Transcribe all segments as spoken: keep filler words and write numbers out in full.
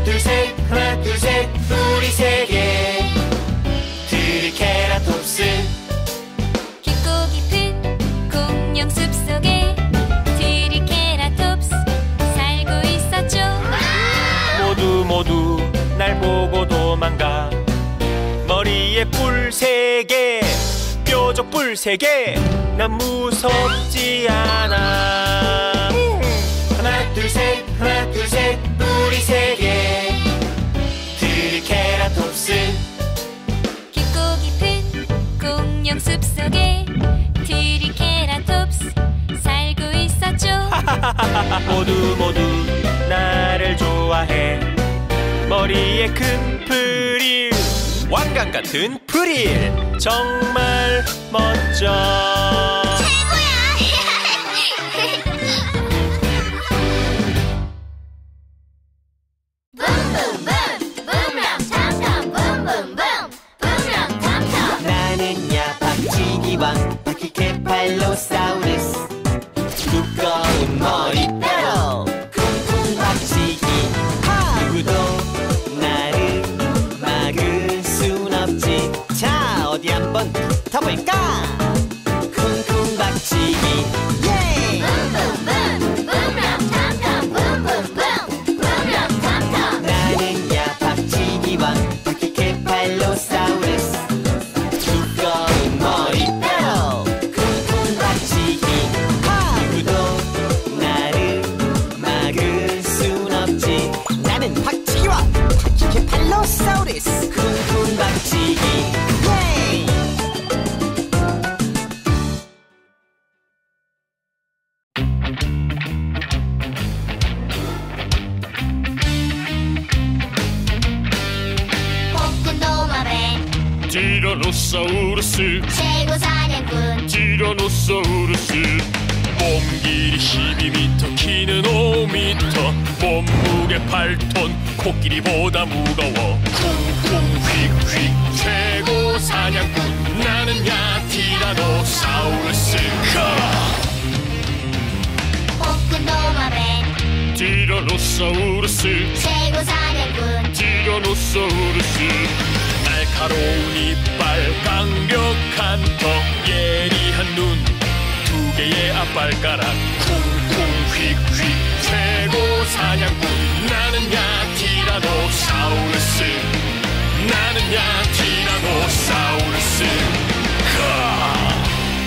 둘 셋 하나 둘 셋 뿌리 세 개 트리케라톱스. 깊고 깊은 공룡 숲속에 트리케라톱스 살고 있었죠. 모두 모두 날 보고 도망가. 머리에 뿔 세 개, 뾰족 뿔 세 개. 난 무섭지 않아. 하나 둘 셋 하나 둘 셋 뿌리 세 개 트리케라톱스. 깊고 깊은 공룡 숲속에 트리케라톱스 살고 있었죠. 모두 모두 나를 좋아해. 머리에 큰 프릴, 왕관 같은 프릴. 정말 멋져. 나는야 박치기왕 바퀴케팔로사우루스. 두꺼운 머리뼈로 쿵쿵 박치기. 누구도 나를 막을 순 없지. 자, 어디 한번 붙어볼까? 쿵쿵 박치기. 예! 나는야 박치기왕 바퀴케팔로사우루스. 두꺼운 머리뼈로 쿵쿵 박치기. 누구도 나를 막을 순 없지. 나는 박치기왕 바퀴케팔로사우루스. 쿵쿵 박치기. 예! 복근도마뱀 티라노사우루스. 최고 사냥꾼 티라노사우루스. 몸 길이 십이 미터, 키는 오 미터. 몸무게 팔 톤, 코끼리보다 무거워. 쿵쿵 휙휙 최고 사냥꾼. 나는야 티라노사우루스. 복근도마뱀 티라노사우루스. 최고 사냥꾼 티라노사우루스. 날카로운 이빨, 강력한 턱, 예리한 눈, 두 개의 앞발가락. 쿵쿵 휙휙 최고 사냥꾼. 나는야 티라노사우루스. 나는야 티라노사우루스. 하!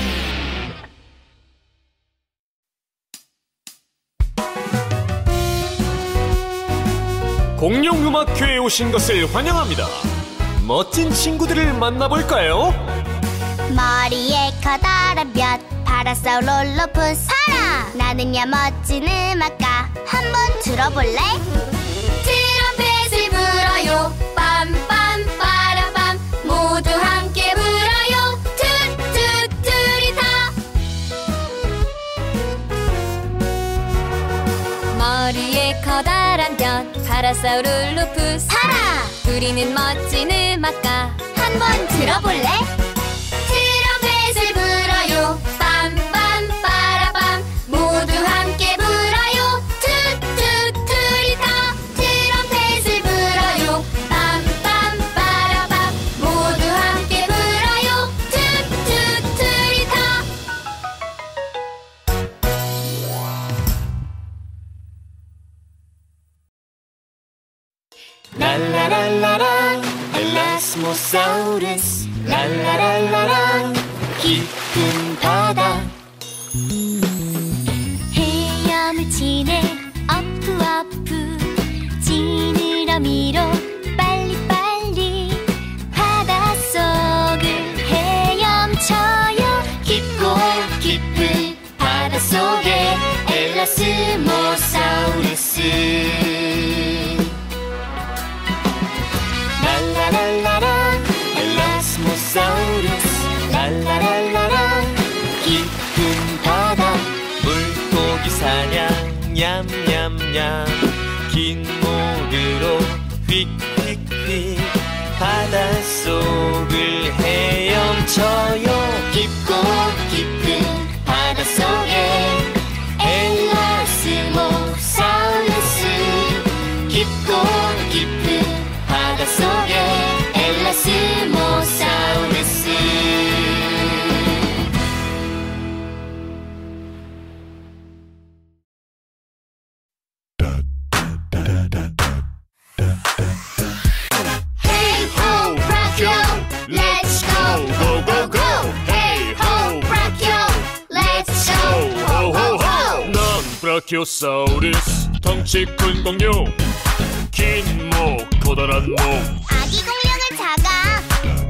공룡음악회에 오신 것을 환영합니다. 멋진 친구들을 만나볼까요? 머리에 커다란 볕 파라사우롤로푸스. 파라! 나는야 멋진 음악가. 한번 들어볼래? 트럼펫을 불어요. 빰빰 빠라빰. 모두 함께 불어요. 툭툭 트리타. 머리에 커다란 볕 파라사우룰로푸스. 파라! 우리는 멋진 음악가. 한번 들어볼래? 트럼펫을 불어요. 빰빰 빠라빰. 모두 함께 불어요. 툭툭 트리타. 트럼펫을 불어요. 빰빰 빠라빰. 모두 함께 불어요. 툭툭 트리타. 랄라랄라라 엘라스모사우루스. 랄라랄라라 깊은 바다. 헤엄을 치네 어프어프. 지느러미로 빨리빨리 바닷속을 헤엄쳐요. 깊고 깊은 바닷속에 엘라스모사우루스. 랄라랄라라 엘라스모사우루스. 랄라랄라라 깊은 바다. 물고기 사냥 냠냠냠. 긴 목으로 휙휙휙 바닷속을 헤엄쳐요. 깊고 깊은 바닷속에 엘라스모사우루스. 깊고 깊은 브라키오사우루스 덩치 큰 공룡 긴 목 커다란 목 아기 공룡은 작아.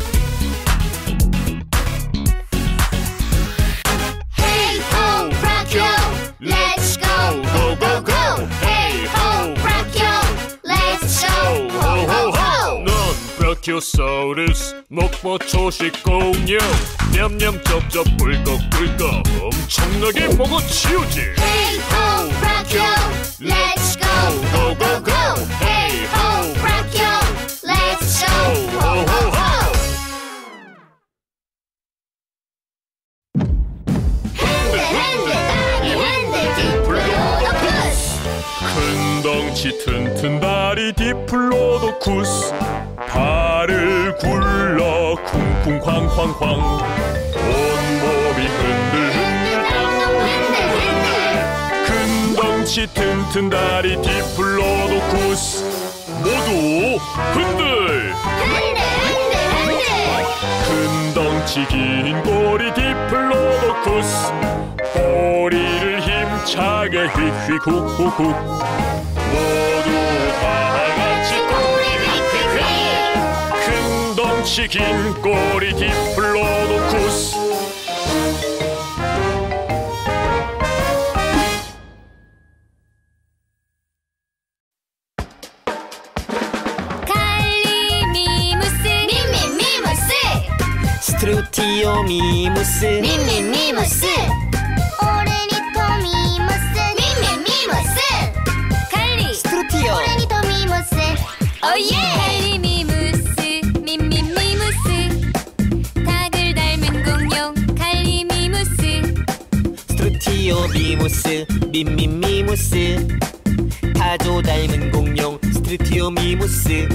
Hey ho 브라키오 Let's go go go go. Hey ho 브라키오 Let's go go go go. 넌 브라키오사우루스 먹보 초식 공룡 냠냠 쩝쩝 꿀꺽꿀꺽 엄청나게 먹어치우지. Hey ho 브라키오 Let's go go go go. Hey ho 브라키오 Let's go go go go. 핸들 핸들 다리 핸들 디플로도쿠스. 큰 덩치 튼튼 다리 디플로도쿠스 발을 굴러 쿵쿵 쾅쾅쾅 온몸이 흔들흔들 핸들 핸들. 큰 덩치 튼튼 다리 디플로도쿠스 모두 흔들 핸들 핸들 핸들. 큰 덩치 긴 꼬리 디플로도쿠스 꼬리를 힘차게 휙휙 훅훅훅 모두 다같이 꼬리 휙휙휙 큰 덩치 긴 꼬리 디플로도쿠스. 칼리미무스 미미미무스. 스트루티오미무스 미미미무스. 오레니토미무스 미미미무스. 칼리 스트루티오 오레니토미무스. 오예. 칼리미무스 미미미무스. 닭을 닮은 공룡 칼리미무스. 스트루티오미무스 미미미무스 타조 닮은 공룡 스트루티오미무스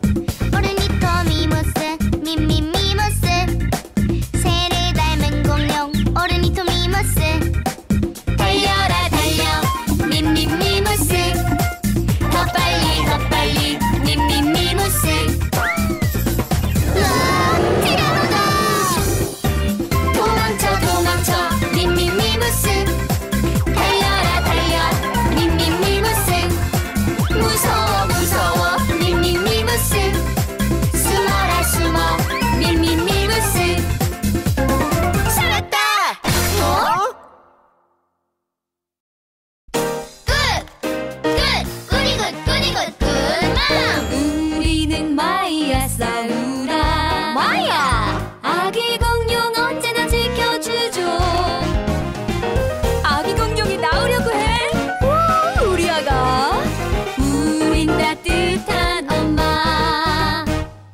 오르니토미무스 미미미무스. 새를 닮은 공룡 오르니토미무스. 달려라 달려 미미미무스. 더 빨리 더 빨리 미미미무스. 으아 티라노다. 도망쳐 도망쳐 미미미무스. 달려라 달려 미미미무스. 무서워 무서워 미미미무스. 숨어라 숨어 미미미무스. 살았다. 어? 끝! 끝! 우리 굿! 우리 굿! 굿맘! 우리는 마이야 싸우라. 마이야! 아기 공룡 언제나 지켜주죠. 아기 공룡이 나오려고 해? 와, 우리 아가. 우린 따뜻한 엄마.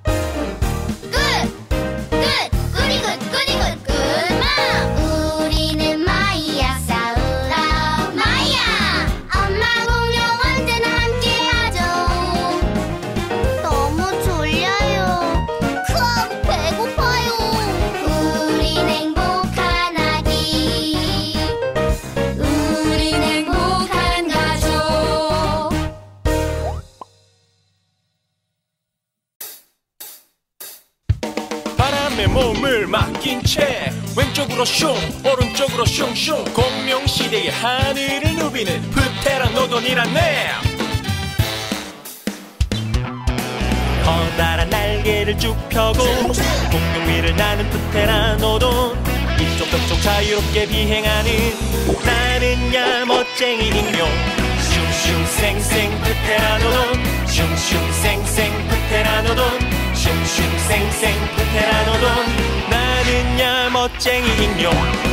끝! 끝! 우리 굿! 우리 굿! 굿맘! 우리는 마이야 싸우라. 마이야! 엄마 공룡 언제나 함께하죠. 너무 졸려요. 크 배고파요. 우린 행복한 아기. 우린 행복한 가족. 바람에 몸을 맡긴 채 왼쪽으로 슝 오른쪽으로 슝슝 공룡시대의 하늘을 누비는 프테라노돈이라네. 커다란 날개를 쭉 펴고 공룡 위를 나는 프테라노돈 이쪽 저쪽 자유롭게 비행하는 나는야 멋쟁이 공룡 슝슝 쌩쌩 프테라노돈 슝슝 쌩쌩 프테라노돈 슝슝 쌩쌩 프테라노돈 나는야 멋쟁이 공룡.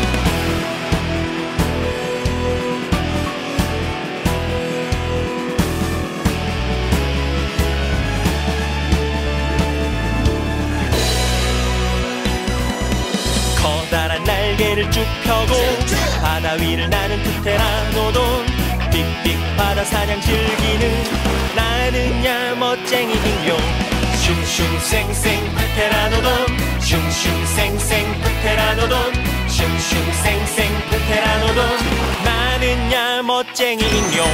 커다란 날개를 쭉 펴고 바다 위를 나는 프테라노돈 빅빅 바다 사냥 즐기는 나는야 멋쟁이 공룡 슝슝 쌩쌩 프테라노돈 슝슝 쌩쌩 프테라노돈 슝슝 쌩쌩 프테라노돈 나는야 멋쟁이 공룡.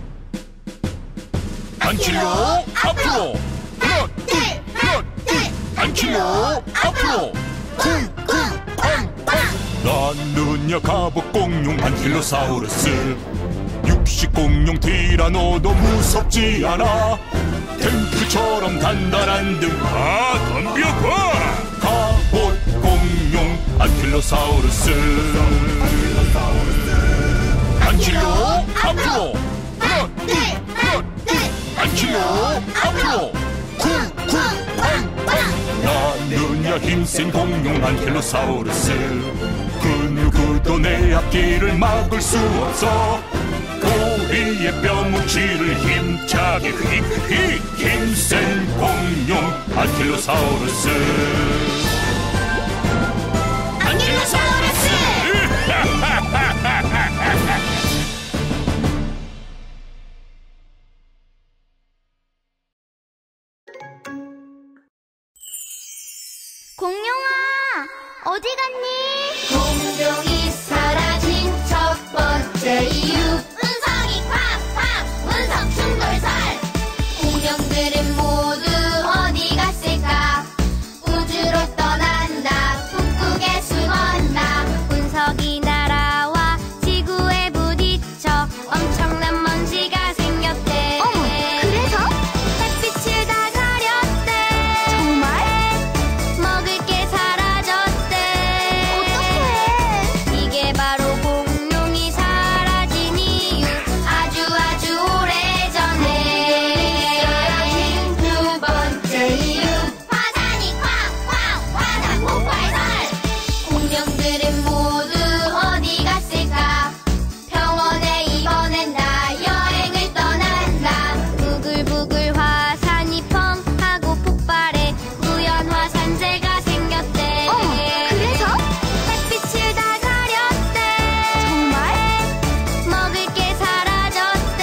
안치료 앞으로 하나 둘 하나 둘 안킬로 앞으로 쿵쿵쾅쾅. 나는야 갑옷 공룡 안킬로사우루스. 육식 공룡 티라노도 무섭지 않아. 탱크처럼 단단한 등 다 덤벼봐. 갑옷 공룡 안킬로사우루스. 안킬로 앞으로 하나 둘 하나 둘. 안킬로 앞으로 쿵쿵쾅쾅. 나는야 힘센 공룡 안킬로사우루스. 그 누구도 내 앞길을 막을 수 없어. 꼬리에 뼈뭉치를 힘차게 휙휙. 힘센 공룡 안킬로사우루스. 안킬로사우루스. 공룡아, 어디 갔니? 공룡이 사라진 첫 번째 이유. 운석이 쾅쾅, 운석 충돌설. 공룡들은 모두 어디 갔을까? 우주로 떠난다, 북극에 숨었나. 운석이 날아와 지구에 부딪혀 엄청난 먼지가 생겼대. 어머, 그래서? 햇빛을 다 가렸대. 정말? 먹을 게 사라졌대. 어떡해? 이게 바로 공룡이 사라진 이유. 아주 아주 오래전에 사라진 두 번째 이유. 화산이 쾅쾅, 화산 폭발설. 공룡들은 모두 어디 갔을까? 병원에 입원했나, 여행을 떠났나. 부글부글 화산이 펑 하고 폭발해 우연 화산재가 생겼대. 어머, 그래서? 햇빛을 다 가렸대. 정말? 먹을 게 사라졌대.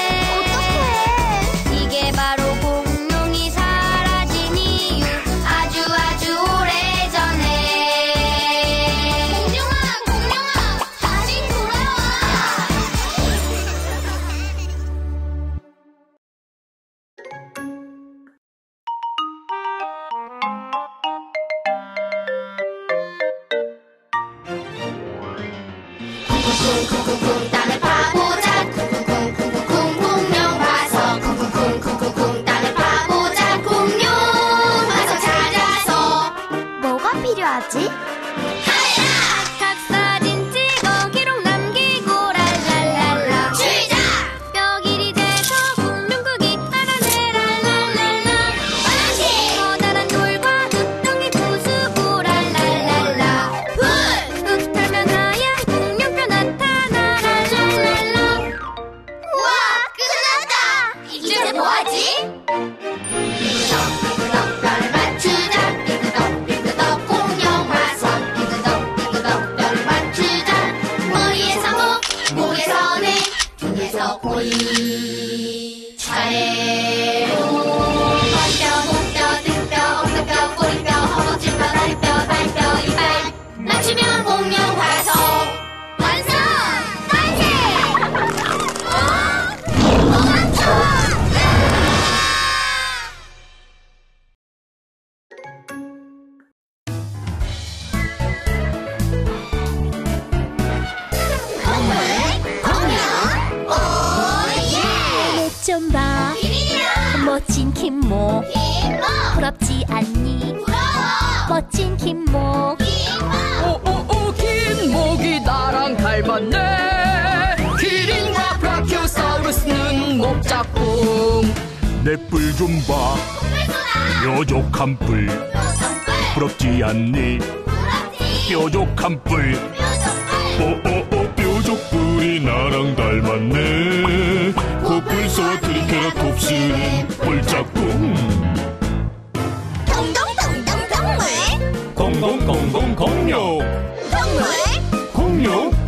어떡해? 이게 바로 공룡이 사라진 이유. 아주 아주 오래전에. 공룡아, 공룡아, 다시 돌아와. 쿵쿵쿵쿵쿵 땅을 파보자. 쿵쿵쿵쿵쿵 공룡 화석. 쿵쿵쿵쿵쿵 땅을 파보자. 공룡 화석 찾아서. 뭐가 필요하지? 각 사진 찍어 기록 남기고 랄랄랄라. 주의자. 뼈 길이 재서 공룡국이 알아내 랄랄랄라. 반칙. 커다란 돌과 흙덩이 부수고 랄랄랄라. 불. 흙 털면 하얀 공룡뼈 나타나 랄랄랄라. 우와, 끝났다. 이제 뭐하지? 삐그덕 삐그덕 뼈를 맞추자. 삐그덕 삐그덕 공룡 화석. 삐그덕 삐그덕 뼈를 맞추자. 머리에서 목, 목에서 뇌, 등에서 꼬리. 차례로 머리뼈, 목뼈, 등뼈, 엉덩뼈, 꼬리뼈, 허벅지뼈, 다리뼈, 발뼈, 이빨 맞추면 공룡 화석 완성! 만세! 어? 도망쳐! 좀 봐, 멋진 김모. 부럽지 않니? 멋진 김모. 오오오 긴목이 나랑 닮았네. 기린과 브라키오사우루스는 목작품. 내 뿔 좀 봐. 뾰족한 뿔. 부럽지 않니? 뾰족한 뿔. 오오오 뾰족뿔이 나랑 닮았네. 코뿔소와 트리케라톱스는 뿔짝꿍. 동동동동 동물. 공공공공 공룡. 동물. 공룡